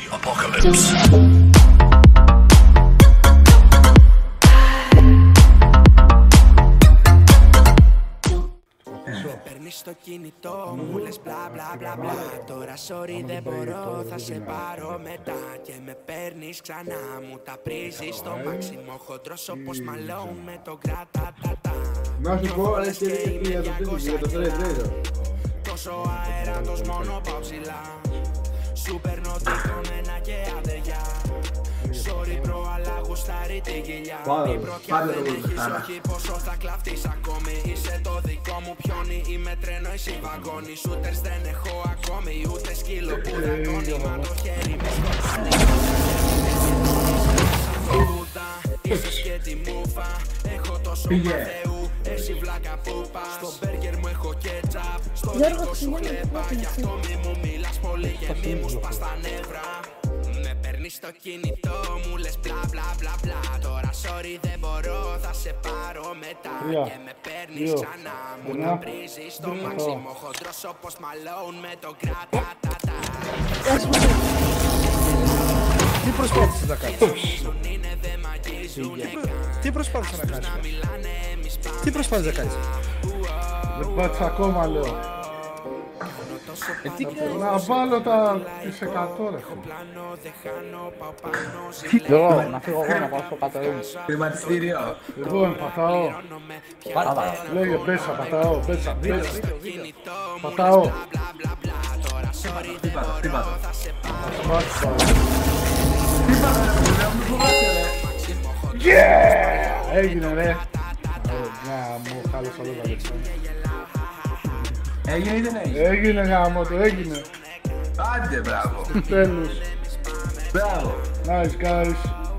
Apocalypse. Παίρνεις στο κινητό μου, λες μπλα μπλα μπλα μπλα. Τώρα sorry δεν μπορώ, θα σε πάρω μετά. Και με παίρνεις ξανά, μου τα πρίζεις στο μάξιμο. Χοντρός όπως Μαλόν με το γκρατατατά. Να σου πω, έχει και για το trade. Τόσο αέραντος μόνο πάω ψηλά. Σου παίρνω τυχόν και αδεριά. Sorry bro, αλλά γουστάρει τη γυλιά. Μην πρωτιά δεν έχεις, όχι πόσο θα κλαφτείς ακόμη. Είσαι το δικό μου πιόνι, είμαι τρένο, εσύ βαγόνι. Σούτερς δεν έχω ακόμη, ούτε σκύλο που δακώνει. Μα το χέρι μου σκοτώνει. Είσαι σκέτη μούφα, έχω τόσο μαθαίου. Εσύ βλάκα πούπα, στο μπέργκερ μου έχω κέτσαπ. Στο δικό σου χλέπα, γι' αυτό μη μου μιλάς πολύ και μη μου σπάς τα νεύρα. Με παίρνεις στο κινητό μου, λες μπλα μπλα μπλα μπλα. Τώρα sorry δεν μπορώ, θα σε πάρω μετά. Και με παίρνεις ξανά, μου τα πρίζεις στο μάξιμο. Χοντρός όπως Μαλόν με το γκρατατατά. Τι προσπάθησες να κάνεις? Τι προσπάθησες να κάνεις? Τι προσπάθησες να κάνεις? Δεν πάτησα ακόμα, λέω. Να βάλω τις 100 ρε. Εγώ, να φύγω εγώ να πάω στο κατερί μου. Χρηματιστήριο. Λοιπόν, πατάω. Λέγε πέσα, πατάω, πέσα. Πατάω. Τι πάτα, τι πάτα. Έγινε ρε. Μου χάλεσα όλα τα λεφτά. Έγινε ή δεν έγινε? Έγινε γάμο το, έγινε. Άντε, μπράβο. Τέλος. Μπράβο. Nice guys.